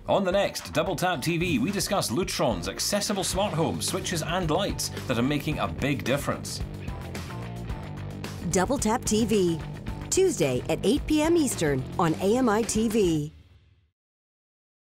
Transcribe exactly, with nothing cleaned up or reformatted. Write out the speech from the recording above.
On the next Double Tap T V, we discuss Lutron's accessible smart home switches and lights that are making a big difference. Double Tap T V, Tuesday at eight p m Eastern on A M I T V.